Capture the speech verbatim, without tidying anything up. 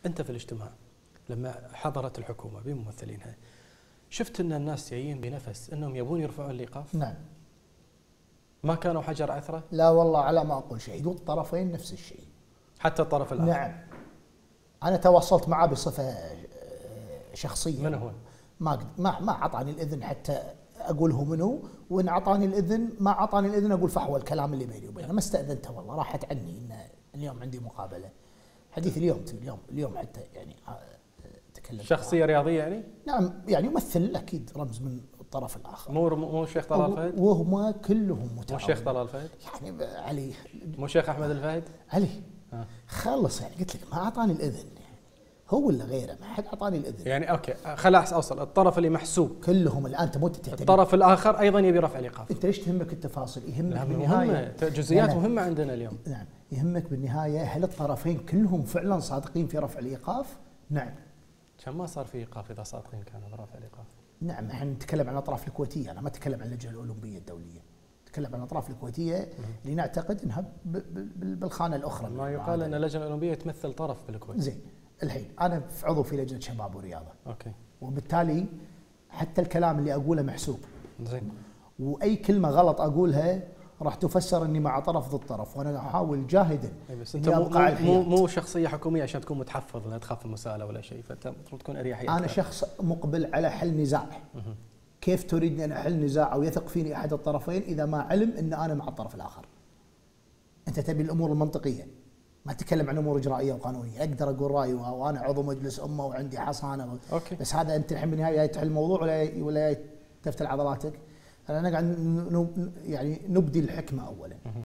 انت في الاجتماع لما حضرت الحكومه بممثلينها شفت ان الناس جايين بنفس انهم يبون يرفعون الايقاف؟ نعم. ما كانوا حجر عثره؟ لا والله على ما اقول شيء، والطرفين نفس الشيء. حتى الطرف الاخر؟ نعم. انا تواصلت معه بصفه شخصيه. من هو؟ ما ما ما اعطاني الاذن حتى اقول هو منو، وان اعطاني الاذن ما اعطاني الاذن اقول فحوى الكلام اللي بيني وبينه، ما استاذنته والله، راحت عني ان اليوم عندي مقابله. حديث اليوم اليوم اليوم حتى يعني تكلمت. شخصيه رياضيه يعني؟ نعم يعني ممثل اكيد رمز من الطرف الاخر. مو مو الشيخ طلال الفهد؟ وهما كلهم متعاونين. مو الشيخ طلال الفهد؟ يعني علي. مو الشيخ احمد الفهد؟ علي آه. خلص يعني قلت لك ما اعطاني الاذن يعني، هو ولا غيره ما حد اعطاني الاذن. يعني اوكي خلاص اوصل الطرف اللي محسوب كلهم الان انت مو تعتبر الطرف الاخر ايضا يبي رفع الايقاف. انت ليش تهمك التفاصيل؟ يهمك بالنهايه جزئيات مهمه عندنا اليوم. نعم يهمك بالنهايه هل الطرفين كلهم فعلا صادقين في رفع الايقاف؟ نعم. كان ما صار في ايقاف اذا صادقين كانوا برفع الايقاف. نعم احنا نتكلم عن الاطراف الكويتيه، انا ما اتكلم عن اللجنه الاولمبيه الدوليه. نتكلم عن الاطراف الكويتيه اللي نعتقد انها بالخانه الاخرى. ما يقال ان اللجنه الاولمبيه تمثل طرف بالكويت. زين الحين انا عضو في لجنه شباب ورياضه. اوكي. وبالتالي حتى الكلام اللي اقوله محسوب. زين. واي كلمه غلط اقولها راح تفسر اني مع طرف ضد طرف، وانا احاول جاهدا بس انت مو مو, مو شخصيه حكوميه عشان تكون متحفظ لا تخاف المساءله ولا شيء، فانت المفروض تكون اريحيه. انا شخص مقبل على حل نزاع. كيف تريدني ان احل نزاع او يثق فيني احد الطرفين اذا ما علم ان انا مع الطرف الاخر؟ انت تبي الامور المنطقيه، ما تتكلم عن امور اجرائيه وقانونيه، اقدر اقول رايي وانا عضو مجلس امه وعندي حصانه. أوكي. بس هذا انت الحين بالنهايه تحل الموضوع ولا ولا تفتل عضلاتك. انا قاعد يعني نبدي الحكمه اولا.